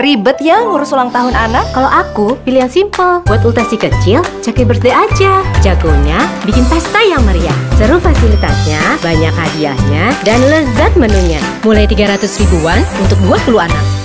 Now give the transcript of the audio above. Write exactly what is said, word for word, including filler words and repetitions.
Ribet ya ngurus ulang tahun anak? Kalau aku, pilih yang simple. Buat ultah si kecil, Cake Birthday aja. Jagonya bikin pesta yang meriah. Seru fasilitasnya, banyak hadiahnya, dan lezat menunya. Mulai tiga ratus ribuan untuk dua puluh anak.